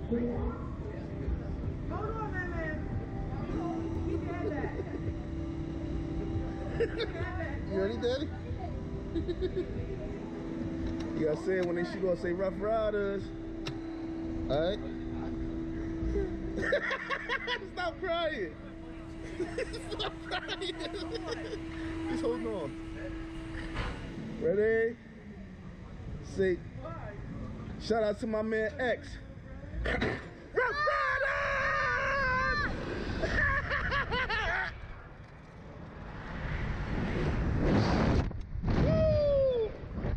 Hold on, man. Keep your head back. Keep your head back. You ready, Daddy? You gotta say it when they shoot, gonna say Rough Riders. Alright? Stop crying. Stop crying. Just hold on. Ready? Say, shout out to my man X. Rough Riders! Woo!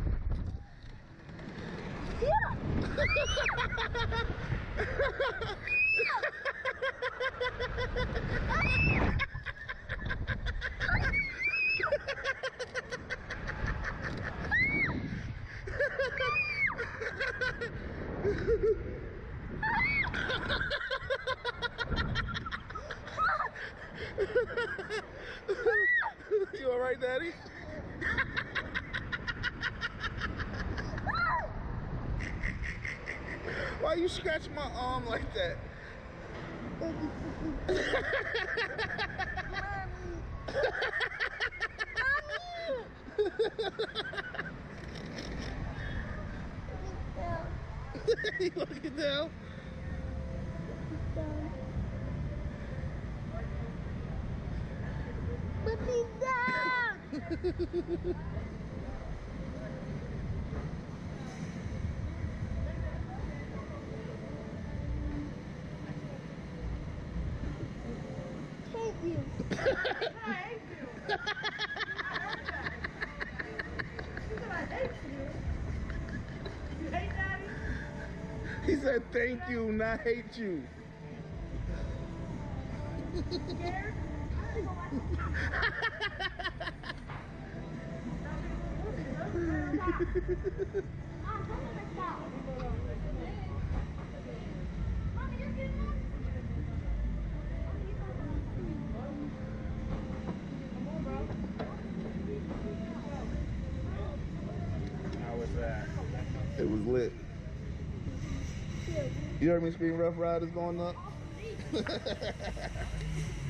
You alright, Daddy? Why you scratch my arm like that? You wanna get down? Put me down! Thank you. Thank you. I heard that. She said I hate you. You hate Daddy? He said thank you, not hate you. Scared? Mommy, you're getting up? How was that? It was lit. You heard me scream Rough Riders going up?